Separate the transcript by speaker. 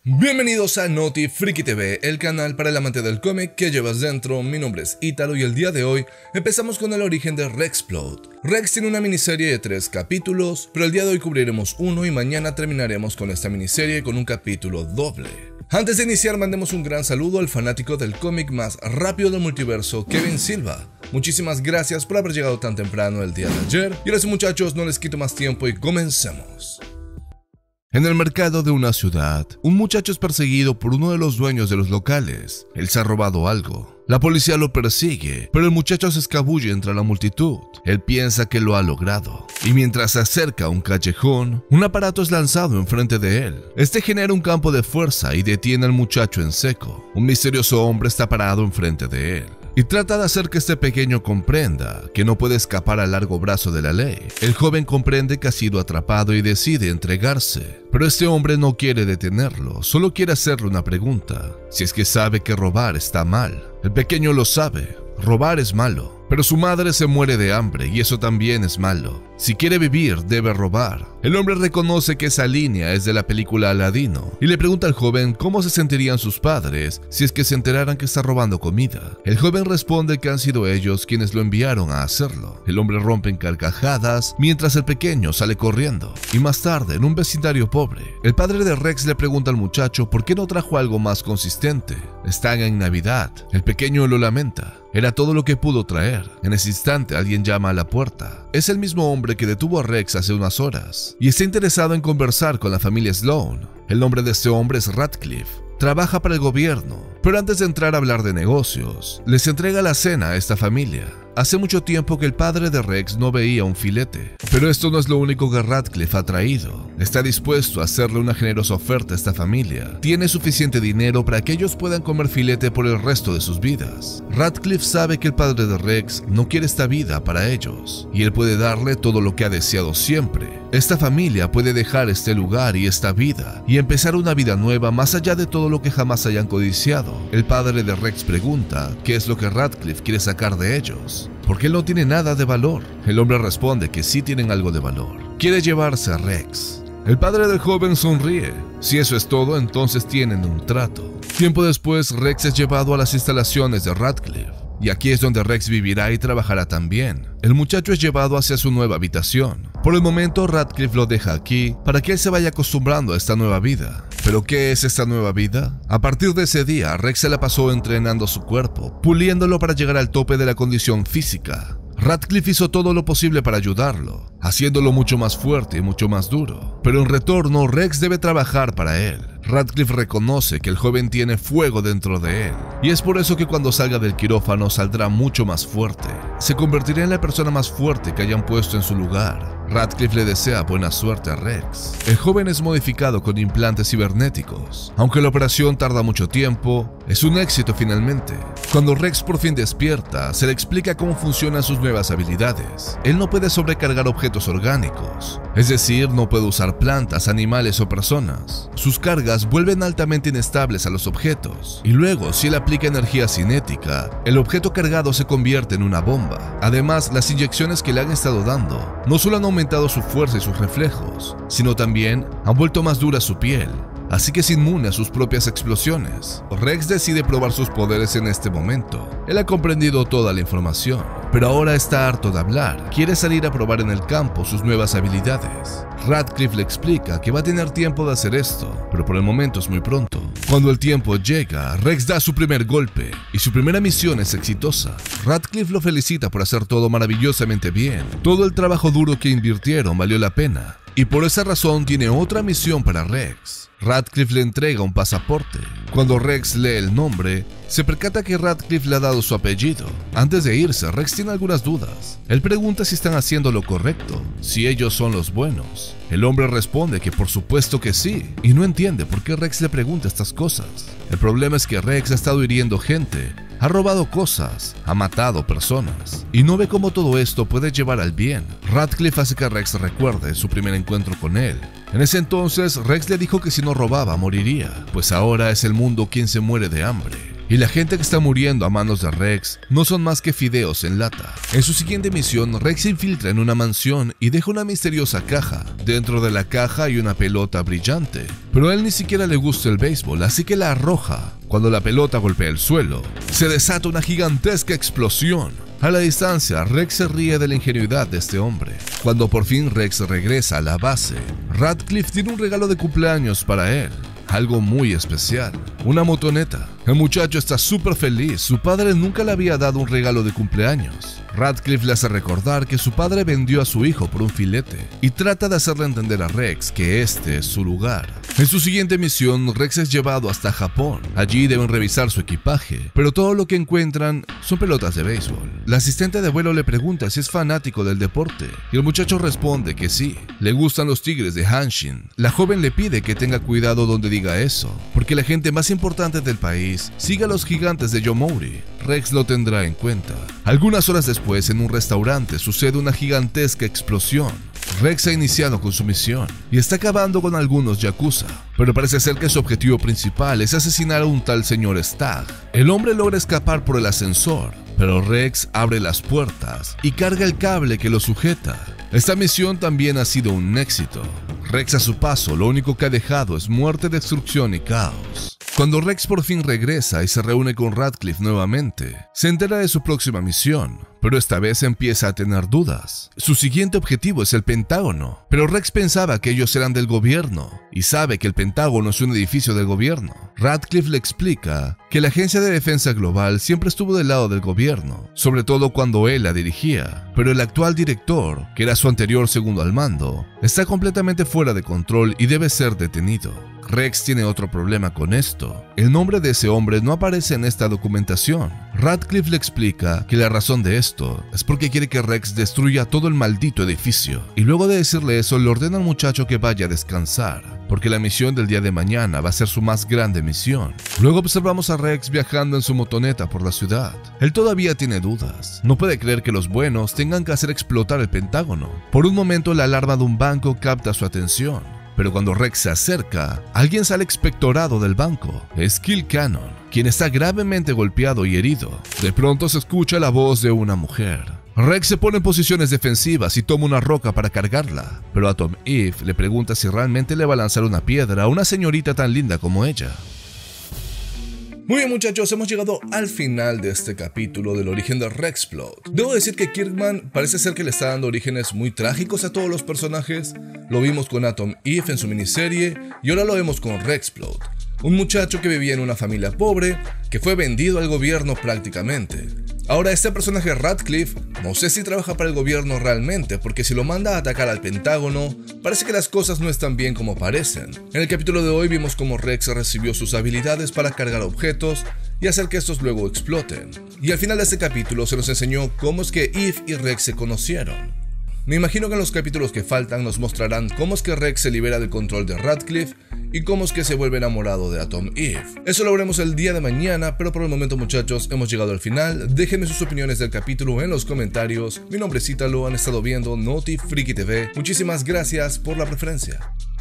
Speaker 1: Bienvenidos a Noti Friki TV, el canal para el amante del cómic que llevas dentro. Mi nombre es Ítalo y el día de hoy empezamos con el origen de Rexplode. Rex tiene una miniserie de 3 capítulos, pero el día de hoy cubriremos uno y mañana terminaremos con esta miniserie con un capítulo doble. Antes de iniciar, mandemos un gran saludo al fanático del cómic más rápido del multiverso, Kevin Silva. Muchísimas gracias por haber llegado tan temprano el día de ayer. Y ahora sí, muchachos, no les quito más tiempo y comencemos. En el mercado de una ciudad, un muchacho es perseguido por uno de los dueños de los locales. Él se ha robado algo. La policía lo persigue, pero el muchacho se escabulle entre la multitud. Él piensa que lo ha logrado. Y mientras se acerca a un callejón, un aparato es lanzado enfrente de él. Este genera un campo de fuerza y detiene al muchacho en seco. Un misterioso hombre está parado enfrente de él y trata de hacer que este pequeño comprenda que no puede escapar al largo brazo de la ley. El joven comprende que ha sido atrapado y decide entregarse, pero este hombre no quiere detenerlo, solo quiere hacerle una pregunta: si es que sabe que robar está mal. El pequeño lo sabe, robar es malo, pero su madre se muere de hambre y eso también es malo. Si quiere vivir, debe robar. El hombre reconoce que esa línea es de la película Aladino y le pregunta al joven cómo se sentirían sus padres si es que se enteraran que está robando comida. El joven responde que han sido ellos quienes lo enviaron a hacerlo. El hombre rompe en carcajadas mientras el pequeño sale corriendo. Y más tarde, en un vecindario pobre, el padre de Rex le pregunta al muchacho por qué no trajo algo más consistente. Están en Navidad. El pequeño lo lamenta. Era todo lo que pudo traer. En ese instante alguien llama a la puerta. Es el mismo hombre que detuvo a Rex hace unas horas y está interesado en conversar con la familia Sloan. El nombre de este hombre es Radcliffe. Trabaja para el gobierno, pero antes de entrar a hablar de negocios, les entrega la cena a esta familia. Hace mucho tiempo que el padre de Rex no veía un filete, pero esto no es lo único que Radcliffe ha traído. Está dispuesto a hacerle una generosa oferta a esta familia. Tiene suficiente dinero para que ellos puedan comer filete por el resto de sus vidas. Radcliffe sabe que el padre de Rex no quiere esta vida para ellos, y él puede darle todo lo que ha deseado siempre. Esta familia puede dejar este lugar y esta vida, y empezar una vida nueva más allá de todo lo que jamás hayan codiciado. El padre de Rex pregunta qué es lo que Radcliffe quiere sacar de ellos, porque él no tiene nada de valor. El hombre responde que sí tienen algo de valor. Quiere llevarse a Rex. El padre del joven sonríe. Si eso es todo, entonces tienen un trato. Tiempo después, Rex es llevado a las instalaciones de Radcliffe. Y aquí es donde Rex vivirá y trabajará también. El muchacho es llevado hacia su nueva habitación. Por el momento, Radcliffe lo deja aquí para que él se vaya acostumbrando a esta nueva vida. ¿Pero qué es esta nueva vida? A partir de ese día, Rex se la pasó entrenando su cuerpo, puliéndolo para llegar al tope de la condición física. Radcliffe hizo todo lo posible para ayudarlo, haciéndolo mucho más fuerte y mucho más duro. Pero en retorno, Rex debe trabajar para él. Radcliffe reconoce que el joven tiene fuego dentro de él, y es por eso que cuando salga del quirófano saldrá mucho más fuerte. Se convertirá en la persona más fuerte que hayan puesto en su lugar. Radcliffe le desea buena suerte a Rex. El joven es modificado con implantes cibernéticos. Aunque la operación tarda mucho tiempo, es un éxito finalmente. Cuando Rex por fin despierta, se le explica cómo funcionan sus nuevas habilidades. Él no puede sobrecargar objetos orgánicos, es decir, no puede usar plantas, animales o personas. Sus cargas vuelven altamente inestables a los objetos, y luego, si él aplica energía cinética, el objeto cargado se convierte en una bomba. Además, las inyecciones que le han estado dando no solo han aumentado su fuerza y sus reflejos, sino también han vuelto más dura su piel, así que es inmune a sus propias explosiones. Rex decide probar sus poderes en este momento. Él ha comprendido toda la información, pero ahora está harto de hablar. Quiere salir a probar en el campo sus nuevas habilidades. Radcliffe le explica que va a tener tiempo de hacer esto, pero por el momento es muy pronto. Cuando el tiempo llega, Rex da su primer golpe y su primera misión es exitosa. Radcliffe lo felicita por hacer todo maravillosamente bien. Todo el trabajo duro que invirtieron valió la pena, y por esa razón tiene otra misión para Rex. Radcliffe le entrega un pasaporte. Cuando Rex lee el nombre, se percata que Radcliffe le ha dado su apellido. Antes de irse, Rex tiene algunas dudas. Él pregunta si están haciendo lo correcto, si ellos son los buenos. El hombre responde que por supuesto que sí, y no entiende por qué Rex le pregunta estas cosas. El problema es que Rex ha estado hiriendo gente, ha robado cosas, ha matado personas, y no ve cómo todo esto puede llevar al bien. Radcliffe hace que Rex recuerde su primer encuentro con él. En ese entonces, Rex le dijo que si no robaba moriría, pues ahora es el mundo quien se muere de hambre. y la gente que está muriendo a manos de Rex no son más que fideos en lata. En su siguiente misión, Rex se infiltra en una mansión y deja una misteriosa caja. Dentro de la caja hay una pelota brillante, pero a él ni siquiera le gusta el béisbol, así que la arroja. Cuando la pelota golpea el suelo, se desata una gigantesca explosión. A la distancia, Rex se ríe de la ingenuidad de este hombre. Cuando por fin Rex regresa a la base, Radcliffe tiene un regalo de cumpleaños para él. Algo muy especial, una motoneta. El muchacho está súper feliz, su padre nunca le había dado un regalo de cumpleaños. Radcliffe le hace recordar que su padre vendió a su hijo por un filete y trata de hacerle entender a Rex que este es su lugar. En su siguiente misión, Rex es llevado hasta Japón. Allí deben revisar su equipaje, pero todo lo que encuentran son pelotas de béisbol. La asistente de vuelo le pregunta si es fanático del deporte y el muchacho responde que sí, le gustan los Tigres de Hanshin. La joven le pide que tenga cuidado donde diga eso, porque la gente más importante del país sigue a los gigantes de Yomiuri. Rex lo tendrá en cuenta. Algunas horas después, en un restaurante, sucede una gigantesca explosión. Rex ha iniciado con su misión y está acabando con algunos yakuza, pero parece ser que su objetivo principal es asesinar a un tal señor Stagg. El hombre logra escapar por el ascensor, pero Rex abre las puertas y carga el cable que lo sujeta. Esta misión también ha sido un éxito. Rex a su paso lo único que ha dejado es muerte, destrucción y caos. Cuando Rex por fin regresa y se reúne con Radcliffe nuevamente, se entera de su próxima misión, pero esta vez empieza a tener dudas. Su siguiente objetivo es el Pentágono, pero Rex pensaba que ellos eran del gobierno y sabe que el Pentágono es un edificio del gobierno. Radcliffe le explica que la Agencia de Defensa Global siempre estuvo del lado del gobierno, sobre todo cuando él la dirigía, pero el actual director, que era su anterior segundo al mando, está completamente fuera de control y debe ser detenido. Rex tiene otro problema con esto. El nombre de ese hombre no aparece en esta documentación. Radcliffe le explica que la razón de esto es porque quiere que Rex destruya todo el maldito edificio. Y luego de decirle eso, le ordena al muchacho que vaya a descansar, porque la misión del día de mañana va a ser su más grande misión. Luego observamos a Rex viajando en su motoneta por la ciudad. Él todavía tiene dudas. No puede creer que los buenos tengan que hacer explotar el Pentágono. Por un momento, la alarma de un banco capta su atención. Pero cuando Rex se acerca, alguien sale expectorado del banco. Es Kill Cannon, quien está gravemente golpeado y herido. De pronto se escucha la voz de una mujer. Rex se pone en posiciones defensivas y toma una roca para cargarla, pero Atom Eve le pregunta si realmente le va a lanzar una piedra a una señorita tan linda como ella. Muy bien muchachos, hemos llegado al final de este capítulo del origen de Rexplode. Debo decir que Kirkman parece ser que le está dando orígenes muy trágicos a todos los personajes. Lo vimos con Atom Eve en su miniserie y ahora lo vemos con Rexplode. Un muchacho que vivía en una familia pobre, que fue vendido al gobierno prácticamente. Ahora este personaje Radcliffe, no sé si trabaja para el gobierno realmente, porque si lo manda a atacar al Pentágono, parece que las cosas no están bien como parecen. En el capítulo de hoy vimos cómo Rex recibió sus habilidades para cargar objetos y hacer que estos luego exploten. Y al final de este capítulo se nos enseñó cómo es que Eve y Rex se conocieron. Me imagino que en los capítulos que faltan nos mostrarán cómo es que Rex se libera del control de Radcliffe y cómo es que se vuelve enamorado de Atom Eve. Eso lo veremos el día de mañana, pero por el momento muchachos hemos llegado al final. Déjenme sus opiniones del capítulo en los comentarios. Mi nombre es Ítalo, han estado viendo Noti Friki TV. Muchísimas gracias por la preferencia.